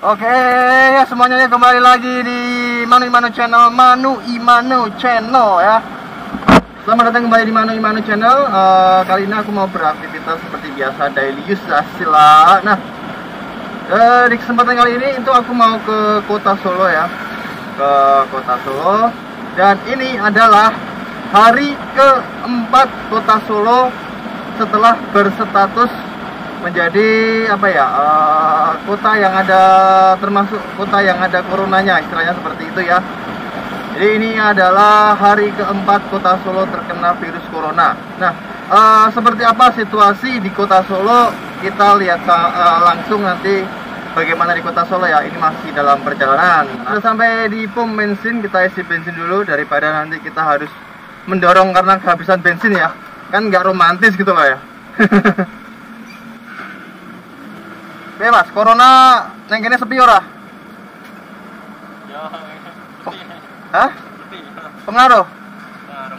Oke, ya semuanya kembali lagi di Manu Imano Channel ya. Selamat datang kembali di Manu Imano Channel. Kali ini aku mau beraktivitas seperti biasa, daily use sila. Nah, di kesempatan kali ini itu aku mau ke kota Solo ya, ke kota Solo. Dan ini adalah hari keempat kota Solo setelah berstatus menjadi apa ya, kota yang ada, termasuk kota yang ada coronanya, istilahnya seperti itu ya. Jadi ini adalah hari keempat kota Solo terkena virus corona. Nah, seperti apa situasi di kota Solo, kita lihat langsung nanti bagaimana di kota Solo ya. Ini masih dalam perjalanan. Sudah sampai di pom bensin, kita isi bensin dulu daripada nanti kita harus mendorong karena kehabisan bensin ya. Kan nggak romantis gitu loh ya. Bebas, corona neng kene sepi ora? Ya, sepi. Hah? Sepi. Pengaruh? Pengaruh.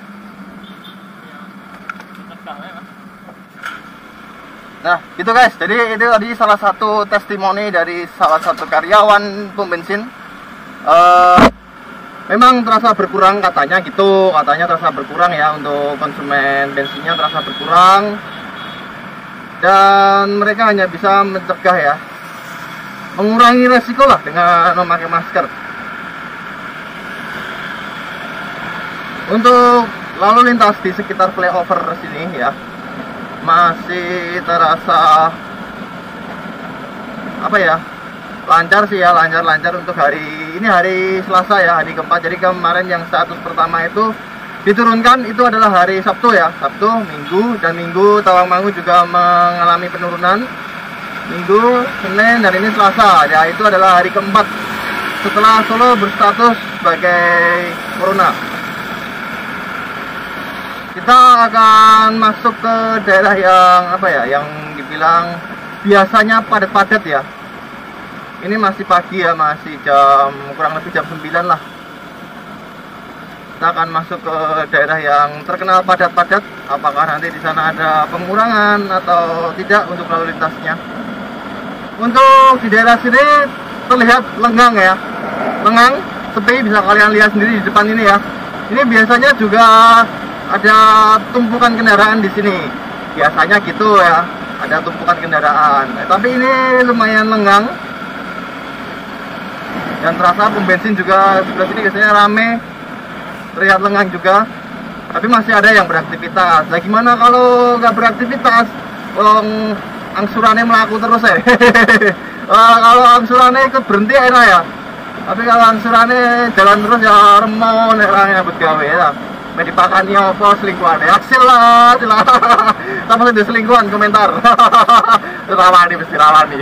Nah, gitu guys. Jadi itu tadi salah satu testimoni dari salah satu karyawan pom bensin. Memang terasa berkurang katanya gitu, katanya terasa berkurang ya, untuk konsumen bensinnya terasa berkurang. Dan mereka hanya bisa mencegah ya, mengurangi resiko lah dengan memakai masker. Untuk lalu lintas di sekitar flyover sini ya, masih terasa apa ya, lancar sih ya, lancar untuk hari ini, hari Selasa ya, hari keempat. Jadi kemarin yang status pertama itu diturunkan itu adalah hari Sabtu ya, Sabtu, Minggu, dan Minggu Tawangmangu juga mengalami penurunan. Minggu, Senin, dan ini Selasa ya, itu adalah hari keempat setelah Solo berstatus sebagai corona. Kita akan masuk ke daerah yang apa ya, yang dibilang biasanya padat-padat ya. Ini masih pagi ya, masih jam kurang lebih jam 9 lah. Kita akan masuk ke daerah yang terkenal padat-padat. Apakah nanti di sana ada pengurangan atau tidak untuk lalu lintasnya? Untuk di daerah sini terlihat lengang ya, lengang, sepi, bisa kalian lihat sendiri di depan ini ya. Ini biasanya juga ada tumpukan kendaraan di sini. Biasanya gitu ya, ada tumpukan kendaraan. Tapi ini lumayan lengang. Dan terasa pom bensin juga sebelah sini biasanya rame, terlihat lengang juga, tapi masih ada yang beraktivitas. Nah, gimana kalau nggak beraktivitas? Angsurannya melaku terus ya. Kalau angsurannya ikut berhenti enak ya. Tapi kalau angsurannya jalan terus ya remon eranya buat gawe ya. Medipakani apa selingkuhan ya? Hasil lah. Sama saja selingkuhan komentar. Rawani mesti rawani.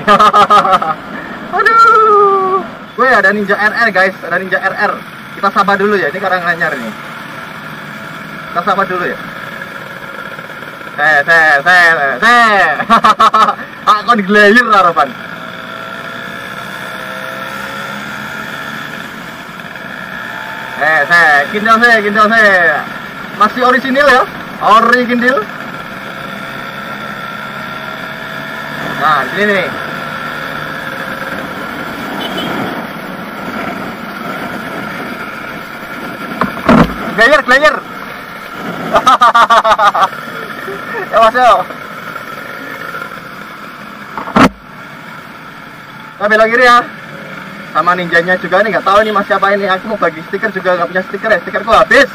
Aduh. Gue ada Ninja RR guys, ada Ninja RR. Kita sabar dulu ya, ini Karanganyar nih. Kita sabar dulu ya. Aku digelayir harapan. Kindil saya. Masih orisinil ya, ori kindil. Nah, sini nih. Glayer. Ya mas yo. Kita belok kiri ya. Sama ninjanya juga nih, nggak tahu ini masih apa ini. Aku mau bagi stiker juga nggak punya stiker ya. Stikerku habis.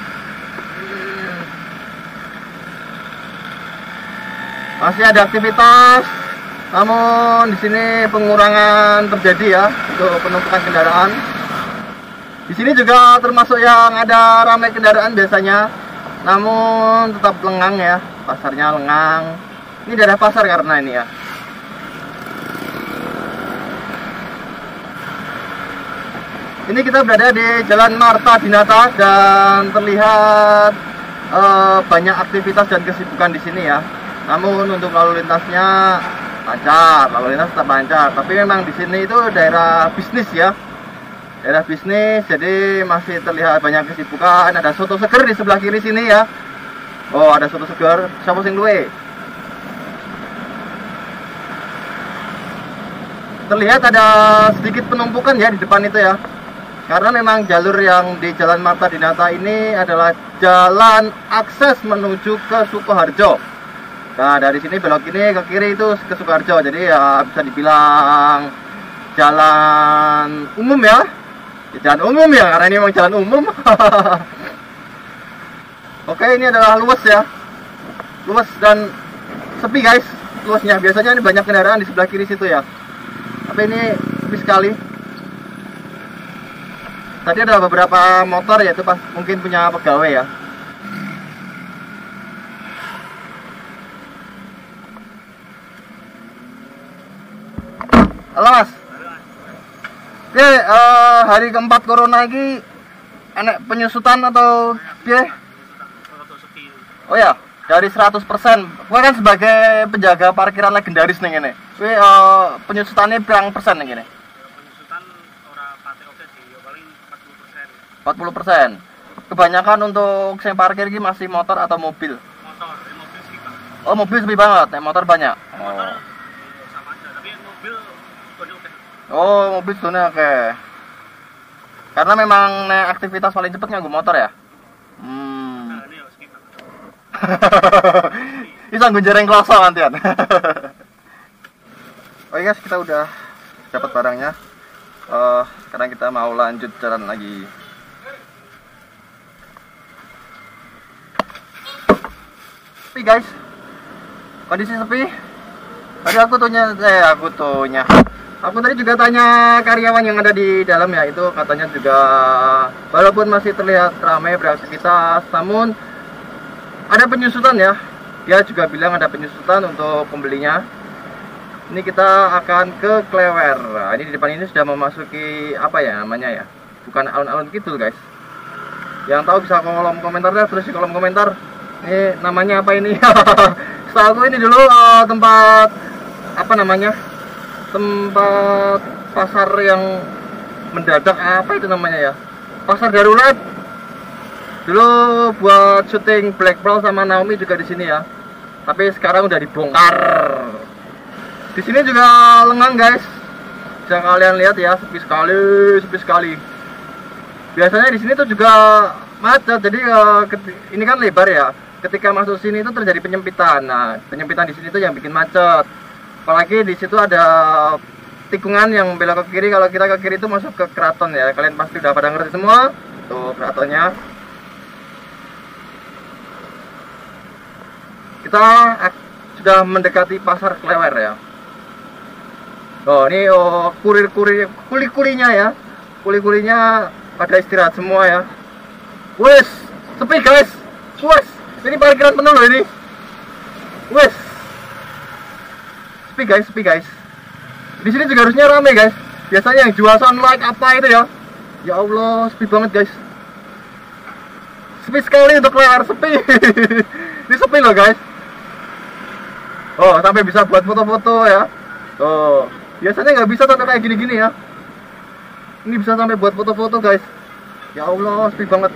Masih ada aktivitas. Namun di sini pengurangan terjadi ya untuk penumpukan kendaraan. Di sini juga termasuk yang ada ramai kendaraan biasanya, namun tetap lengang ya, pasarnya lengang. Ini daerah pasar karena ini ya. Ini kita berada di Jalan Marta Dinata dan terlihat banyak aktivitas dan kesibukan di sini ya. Namun untuk lalu lintasnya lancar, lalu lintas tetap lancar. Tapi memang di sini itu daerah bisnis ya. Daerah bisnis, jadi masih terlihat banyak kesibukan. Ada soto seger di sebelah kiri sini ya. Oh, ada soto seger. Siapa sing duwe? terlihat ada sedikit penumpukan ya di depan itu ya. Karena memang jalur yang di Jalan Marta Dinata ini adalah jalan akses menuju ke Sukoharjo. Nah, dari sini belok ini ke kiri itu ke Sukoharjo. Jadi ya bisa dibilang jalan umum ya. Jalan umum ya, karena ini memang jalan umum. Oke, ini adalah luas ya. Luas dan sepi guys. Luasnya biasanya ini banyak kendaraan di sebelah kiri situ ya. Tapi ini sepi sekali. Tadi ada beberapa motor ya, itu pas mungkin punya pegawai ya. Halo mas. Oke, hari keempat corona ini enak penyusutan atau piye? Oh ya, dari 100%. Gue kan sebagai penjaga parkiran legendaris nih ini. Gue penyusutannya berapa persen nih ini? Penyusutan orang pate oke sih, ya paling 40%. 40%. Kebanyakan untuk yang parkir ini masih motor atau mobil? Motor, mobil sih Pak. Oh, mobil sepi banget, motor banyak. Motor sama aja, tapi mobil oke. Oh, mobil sebenarnya oke. Karena memang aktivitas paling cepat nganggo motor ya. Nah, ini harus skip. Bisa gunjreng kloso nantian. Oke guys, kita udah dapat barangnya. Sekarang kita mau lanjut jalan lagi. Sepi guys, kondisi sepi. Tadi aku tadi juga tanya karyawan yang ada di dalam ya, itu katanya juga walaupun masih terlihat ramai beraktivitas, namun ada penyusutan ya. Dia juga bilang ada penyusutan untuk pembelinya. Ini kita akan ke Klewer. Nah, ini di depan ini sudah memasuki apa ya namanya ya? Bukan alun-alun gitu guys. Yang tahu bisa kolom komentar deh, terus di kolom komentar. Ini namanya apa ini? Setahu aku ini dulu tempat apa namanya? Tempat pasar yang mendadak, apa itu namanya ya? Pasar darurat. Dulu buat syuting Black Pearl sama Naomi juga di sini ya. Tapi sekarang udah dibongkar. Di sini juga lengang guys. Bisa kalian lihat ya, sepi sekali. Biasanya di sini tuh juga macet. Jadi ini kan lebar ya. Ketika masuk sini itu terjadi penyempitan. Nah, penyempitan di sini tuh yang bikin macet. Apalagi di situ ada tikungan yang belok ke kiri. Kalau kita ke kiri itu masuk ke keraton ya. Kalian pasti udah pada ngerti semua. Tuh keratonnya. Kita sudah mendekati pasar Klewer ya. Oh ini kuli-kulinya ya. Kuli-kulinya pada istirahat semua ya. Wes, sepi guys. Wes, ini parkiran penuh loh ini. Wes. Sepi guys. Di sini juga harusnya ramai guys. Biasanya yang jual sunlight apa itu ya. Ya Allah, sepi banget guys. Sepi sekali untuk Klewer, sepi. Ini sepi loh guys. Oh, sampai bisa buat foto-foto ya. Oh, biasanya nggak bisa sampai kayak gini-gini ya. Ini bisa sampai buat foto-foto guys. Ya Allah, sepi banget.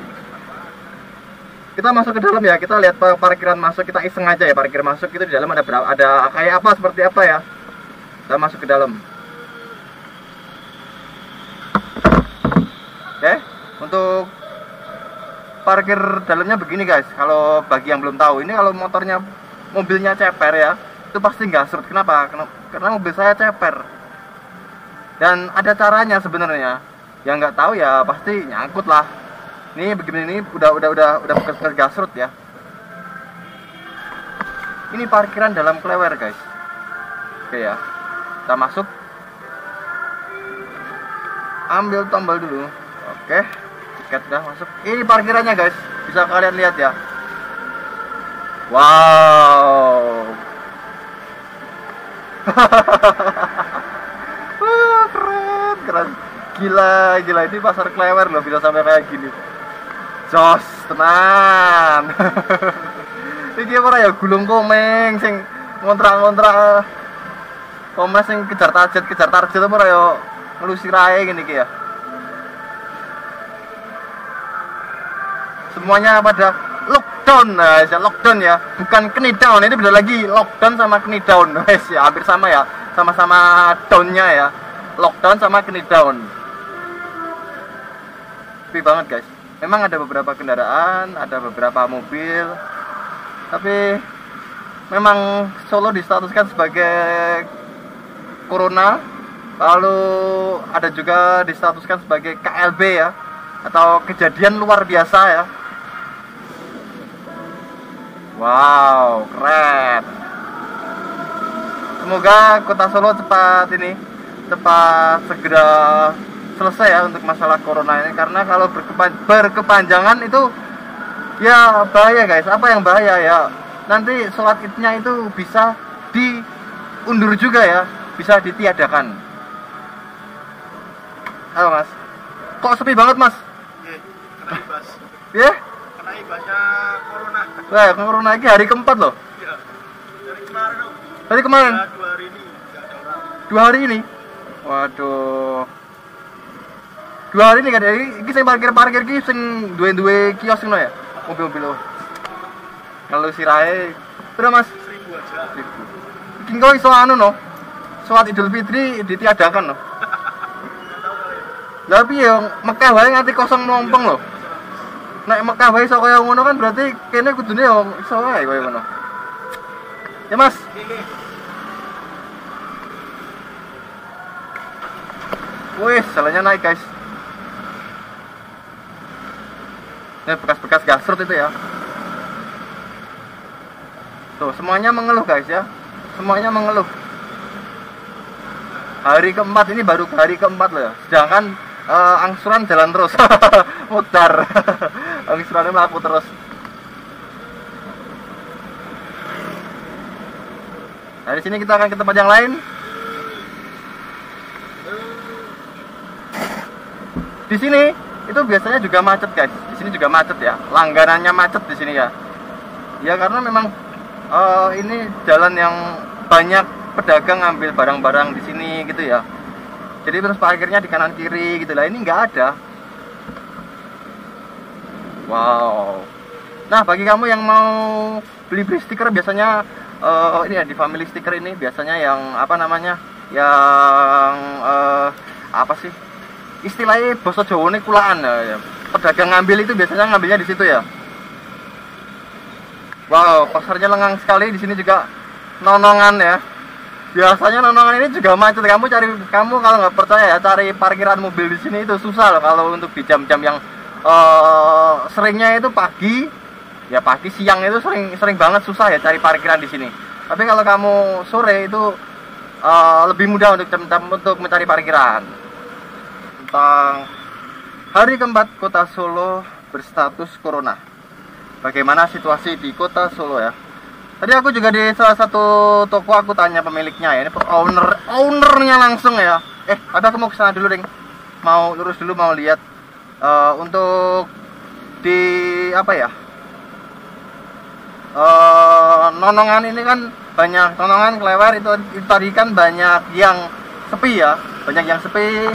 Kita masuk ke dalam ya. Kita lihat parkiran masuk. Kita iseng aja ya, parkir masuk itu di dalam ada berapa? Ada kayak apa, seperti apa ya. Kita masuk ke dalam. Oke, untuk parkir dalamnya begini guys. Kalau bagi yang belum tahu, ini kalau mobilnya ceper ya, itu pasti nggak serut. Kenapa? Karena mobil saya ceper. Dan ada caranya sebenarnya. Yang nggak tahu ya pasti nyangkut lah. Ini begini, ini udah bekas gasrut ya. Ini parkiran dalam Klewer guys. Oke ya, kita masuk. Ambil tombol dulu. Oke, tiket udah masuk. Ini parkirannya guys, bisa kalian lihat ya. Wow. Keren. Gila, ini pasar Klewer loh, bisa sampai kayak gini. Jos, tenan. Iki ora ya gulung komeng sing ngontrak-ngontrak komen sing kejar target apa ora ya ngelusir ae ngene iki ya. Semuanya pada lockdown. Nah, lockdown ya, bukan knidown. Ini beda lagi, lockdown sama knidown. Wes ya, hampir sama ya. sama-sama downnya ya, lockdown sama kini down. Sepi banget guys. Memang ada beberapa kendaraan, ada beberapa mobil, tapi memang Solo distatuskan sebagai corona. Lalu ada juga distatuskan sebagai KLB ya, atau kejadian luar biasa ya. Wow, keren. Semoga kota Solo cepat segera selesai ya untuk masalah corona ini, karena kalau berkepanjangan itu ya bahaya guys. Apa yang bahaya ya? Nanti sholat idnya itu bisa diundur juga ya, bisa ditiadakan. Halo mas, kok sepi banget mas? Iya, kena ibas. Ya? Kena ibasnya corona. Wah, corona lagi hari keempat loh. Iya, dari kemarin loh. Dari kemarin? Ya, 2 hari ini nggak ada orang. 2 hari ini? Waduh. 2 hari ini kan, ini saya parkir ini sing duwe kios ngono ya, mobil-mobil lo. Kalau sirahe, berapa mas? 1.000 aja. 1.000. Kau iso anu no, sholat Idul Fitri ditiadakan no. Tapi yang Mekah wae nganti kosong nompong loh. Nek Mekah wae iso kaya ngono kan berarti kene kudune yo iso wae kaya ngono. Ya mas. Wih, salahnya naik guys. Ini bekas-bekas gasrut itu ya. Tuh, semuanya mengeluh guys ya. Semuanya mengeluh. Hari keempat ini baru hari keempat loh ya. Sedangkan angsuran jalan terus. Mutar. Angsurannya melaku terus. Nah, di sini kita akan ke tempat yang lain. Di sini itu biasanya juga macet guys. Di sini juga macet ya. Langganannya macet di sini ya. Ya karena memang ini jalan yang banyak pedagang ngambil barang-barang di sini gitu ya. Jadi terus parkirnya di kanan kiri gitu lah. Ini nggak ada. Wow. Nah bagi kamu yang mau beli stiker biasanya ini ya di Family Sticker ini biasanya yang apa namanya? Yang apa sih? Istilahnya bahasa Jawa ini kulaan ya. Pedagang ngambil itu biasanya ngambilnya di situ ya. Wow, pasarnya lengang sekali. Di sini juga nonongan ya. Biasanya nonongan ini juga macet. Kamu kalau nggak percaya ya, cari parkiran mobil di sini itu susah loh. Kalau untuk di jam-jam yang seringnya itu pagi, ya pagi siang itu sering banget susah ya cari parkiran di sini. Tapi kalau kamu sore itu lebih mudah untuk mencari parkiran. Tentang hari keempat kota Solo berstatus corona. Bagaimana situasi di kota Solo ya? Tadi aku juga di salah satu toko, aku tanya pemiliknya ya, ini ownernya langsung ya. Ada aku mau kesana dulu ding, mau lurus dulu, mau lihat untuk di apa ya? Nonongan ini kan banyak, nonongan Klewer itu tadi kan banyak yang sepi ya, banyak yang sepi.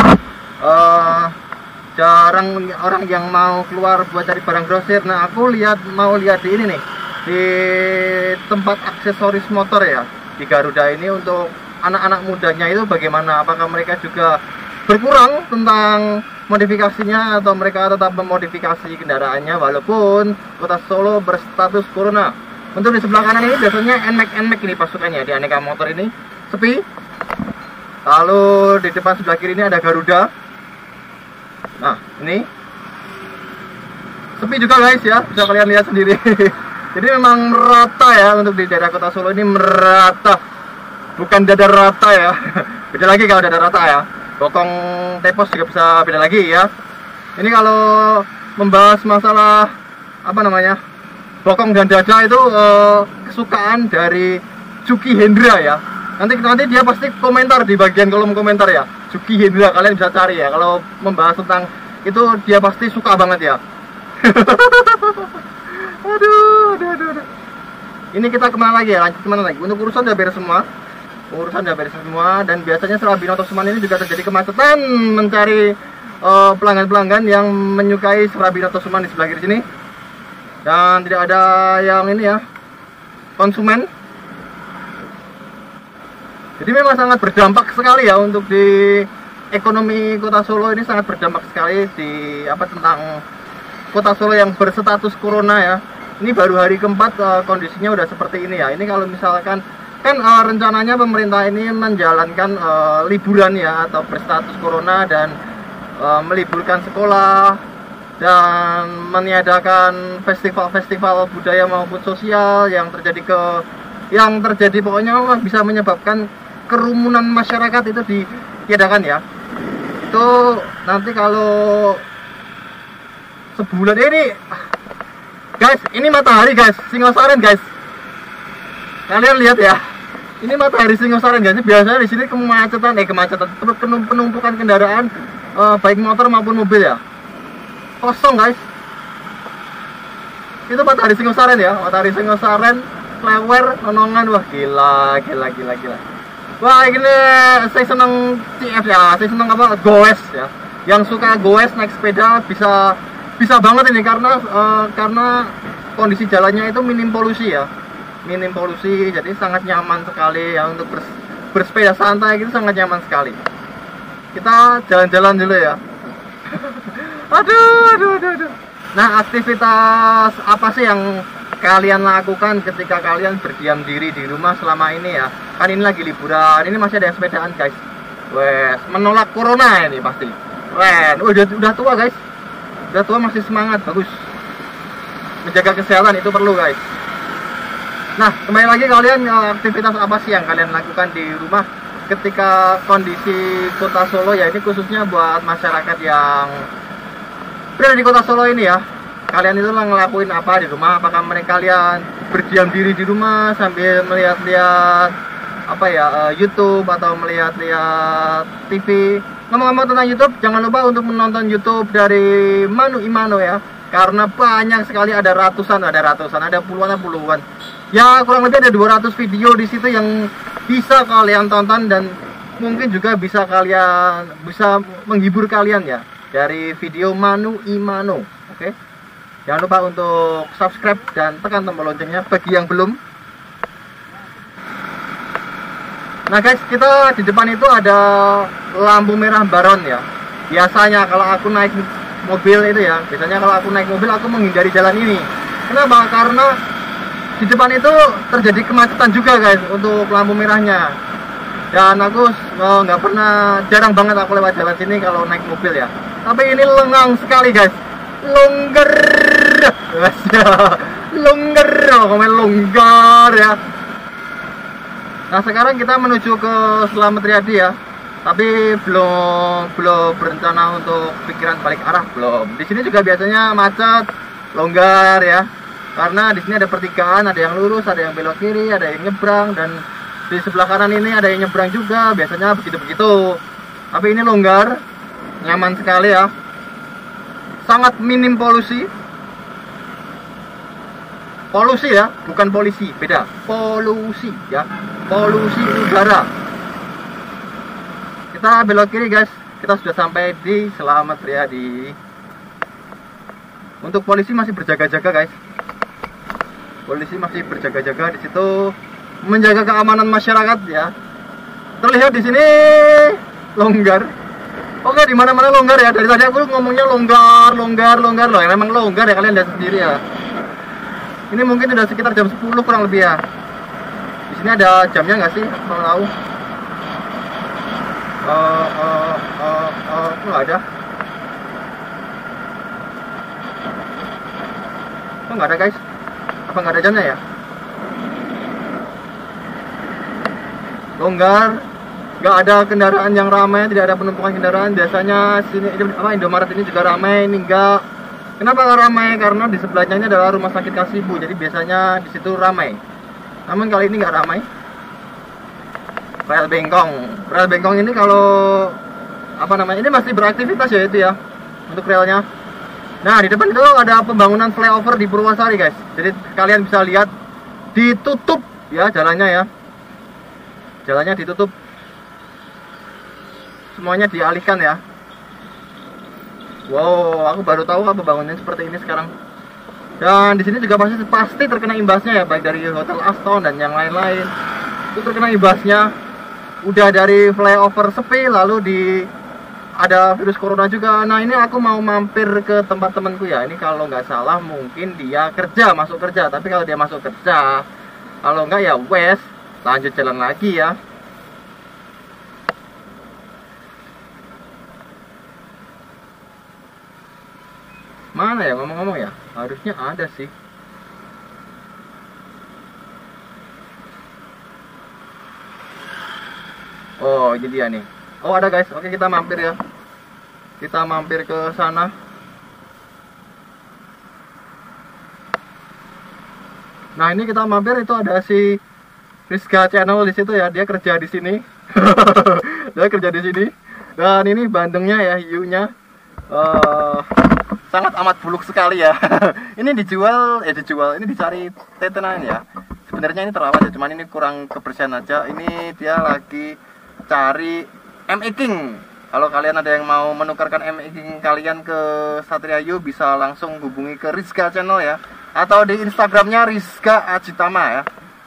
Jarang orang yang mau keluar buat cari barang grosir. Nah aku mau lihat di ini nih, di tempat aksesoris motor ya, di Garuda ini untuk anak-anak mudanya itu bagaimana, apakah mereka juga berkurang tentang modifikasinya atau mereka tetap memodifikasi kendaraannya walaupun kota Solo berstatus corona. Untuk di sebelah kanan ini biasanya NMAX ini pasukannya di aneka motor ini sepi. Lalu di depan sebelah kiri ini ada Garuda. Nah, ini sepi juga guys ya, bisa kalian lihat sendiri. Jadi memang merata ya, untuk di daerah kota Solo ini merata. Bukan dada rata ya. Beda lagi kalau dada rata ya. Bokong tepos juga bisa beda lagi ya. Ini kalau membahas masalah apa namanya, bokong dan dada itu kesukaan dari Juki Hendra ya. Nanti dia pasti komentar di bagian kolom komentar ya. Juki Hendra, kalian bisa cari ya. Kalau membahas tentang itu dia pasti suka banget ya. aduh. Ini kita kemana lagi ya? Lanjut kemana lagi? Untuk urusan udah beres semua. Dan biasanya setelah Binoto Suman ini juga terjadi kemacetan mencari pelanggan-pelanggan yang menyukai Serabi Binoto Suman di sebelah kiri sini. Dan tidak ada yang ini ya, konsumen. Jadi memang sangat berdampak sekali ya untuk di ekonomi Kota Solo ini, sangat berdampak sekali di tentang Kota Solo yang berstatus corona ya. Ini baru hari keempat kondisinya udah seperti ini ya. Ini kalau misalkan kan rencananya pemerintah ini menjalankan liburan ya, atau berstatus corona, dan meliburkan sekolah dan meniadakan festival-festival budaya maupun sosial yang terjadi pokoknya bisa menyebabkan kerumunan masyarakat itu ditiadakan ya. Itu nanti kalau sebulan ini guys, ini matahari guys, Singosaren guys. Kalian lihat ya. Ini matahari Singosaren guys. Biasanya di sini kemacetan, penumpukan kendaraan baik motor maupun mobil ya. Kosong guys. Itu matahari Singosaren ya. Matahari Singosaren, Klewer, Nonongan. Wah, gila. Wah, ini saya seneng CF ya. Saya seneng goes ya. Yang suka goes naik sepeda bisa banget ini karena kondisi jalannya itu minim polusi ya, jadi sangat nyaman sekali ya untuk bersepeda santai gitu, sangat nyaman sekali. Kita jalan-jalan dulu ya. aduh. Nah, aktivitas apa sih yang kalian lakukan ketika kalian berdiam diri di rumah selama ini ya? Kan ini lagi liburan, ini masih ada yang sepedaan guys. Wes, menolak corona ini pasti. Keren. Udah tua guys. Udah tua masih semangat, bagus. Menjaga kesehatan itu perlu guys. Nah, kembali lagi, kalian aktivitas apa sih yang kalian lakukan di rumah ketika kondisi Kota Solo ya, ini khususnya buat masyarakat yang berada di Kota Solo ini ya. Kalian itu ngelakuin apa di rumah? Apakah kalian berdiam diri di rumah sambil melihat-lihat YouTube atau melihat-lihat TV? Ngomong-ngomong tentang YouTube, jangan lupa untuk menonton YouTube dari Manu Imano ya, karena banyak sekali, ada puluhan. Ya, kurang lebih ada 200 video di situ yang bisa kalian tonton dan mungkin juga bisa menghibur kalian ya, dari video Manu Imano. Oke. Jangan lupa untuk subscribe dan tekan tombol loncengnya bagi yang belum. Nah guys, kita di depan itu ada lampu merah baron ya. Biasanya kalau aku naik mobil itu ya, aku menghindari jalan ini. Kenapa? Karena di depan itu terjadi kemacetan juga guys untuk lampu merahnya. Dan aku jarang banget aku lewat jalan sini kalau naik mobil ya. Tapi ini lengang sekali guys, longgar ya. Nah, sekarang kita menuju ke Slamet Riyadi ya. Tapi belum berencana untuk pikiran balik arah, belum. Di sini juga biasanya macet, longgar ya. Karena di sini ada pertigaan, ada yang lurus, ada yang belok kiri, ada yang nyebrang, dan di sebelah kanan ini ada yang nyebrang juga. Biasanya begitu-begitu. Tapi ini longgar, nyaman sekali ya. Sangat minim polusi. Polusi ya, bukan polisi, beda. Polusi ya, polusi udara. Kita belok kiri guys, kita sudah sampai di Slamet Riyadi. Untuk polisi masih berjaga-jaga guys. Polisi masih berjaga-jaga di situ, menjaga keamanan masyarakat ya. Terlihat di sini longgar. Oke, di mana-mana longgar ya. Dari tadi aku ngomongnya longgar loh. Ya, memang longgar ya, kalian lihat sendiri ya. Ini mungkin udah sekitar jam 10 kurang lebih ya. Di sini ada jamnya nggak sih? Mau tahu? Nggak ada. Oh, nggak ada guys. Apa nggak ada jamnya ya? Longgar, nggak ada kendaraan yang ramai, tidak ada penumpukan kendaraan. Biasanya sini Indomaret ini juga ramai, ini enggak. Kenapa ramai? Karena di sebelahnya ini adalah rumah sakit Kasibu, jadi biasanya di situ ramai. Namun kali ini nggak ramai. Rel Bengkong ini kalau ini masih beraktivitas ya itu ya untuk relnya. Nah, di depan itu ada pembangunan flyover di Purwosari guys. Jadi kalian bisa lihat ditutup ya jalannya ya. Jalannya ditutup. Semuanya dialihkan ya. Wow, aku baru tahu apa bangunannya seperti ini sekarang. Dan di sini juga pasti terkena imbasnya ya, baik dari Hotel Aston dan yang lain-lain. Itu terkena imbasnya. udah dari flyover sepi lalu ada virus corona juga. Nah ini aku mau mampir ke tempat temanku ya. Ini kalau nggak salah mungkin dia masuk kerja. Tapi kalau dia masuk kerja, kalau nggak ya wes lanjut jalan lagi ya. Mana ya ngomong-ngomong ya? Harusnya ada sih. Oh ini dia nih. Oh ada guys. Oke kita mampir ya. Kita mampir ke sana. Nah ini kita mampir, itu ada si Rizka Channel di situ ya. Dia kerja di sini. Dia kerja di sini. Dan ini bandengnya ya, hiunya sangat amat buluk sekali ya. Ini dijual, ini dicari tetenan ya. Sebenarnya ini terawat ya, cuman ini kurang kebersihan aja. Ini dia lagi cari ME King. Kalau kalian ada yang mau menukarkan ME King kalian ke Satria Hiu, bisa langsung hubungi ke Rizka Channel ya, atau di Instagramnya Rizka Ajitama ya.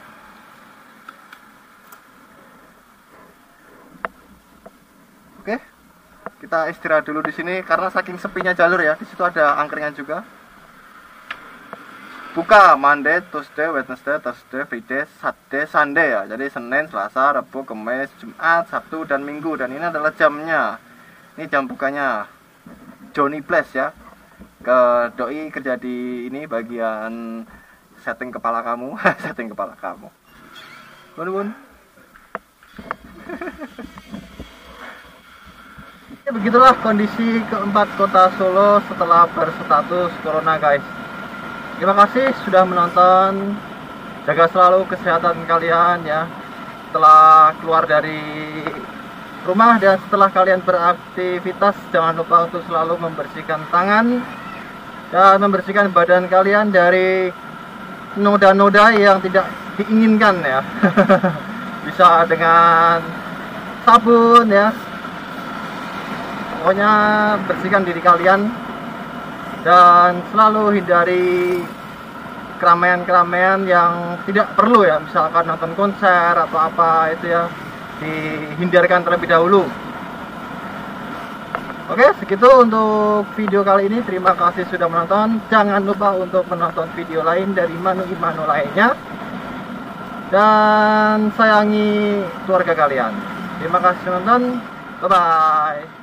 Oke, kita istirahat dulu di sini karena saking sepinya jalur ya. Di situ ada angkringan juga. Buka Monday, Tuesday, Wednesday, Thursday, Friday, Saturday, Sunday ya. Jadi Senin, Selasa, Rabu, Kamis, Jumat, Sabtu, dan Minggu. Dan ini adalah jamnya. Ini jam bukanya Johnny Place ya. Ke doi kerja di ini bagian setting kepala kamu. Setting kepala kamu. Bun. Ya, begitulah kondisi keempat kota Solo setelah berstatus corona guys. Terima kasih sudah menonton. Jaga selalu kesehatan kalian ya. Setelah keluar dari rumah dan setelah kalian beraktivitas, jangan lupa untuk selalu membersihkan tangan dan membersihkan badan kalian dari noda-noda yang tidak diinginkan ya. Bisa dengan sabun ya. Pokoknya bersihkan diri kalian. Dan selalu hindari keramaian-keramaian yang tidak perlu ya. Misalkan nonton konser atau apa itu ya, dihindarkan terlebih dahulu. Oke, segitu untuk video kali ini. Terima kasih sudah menonton. Jangan lupa untuk menonton video lain dari Manu Imano lainnya. Dan sayangi keluarga kalian. Terima kasih sudah menonton. Bye-bye.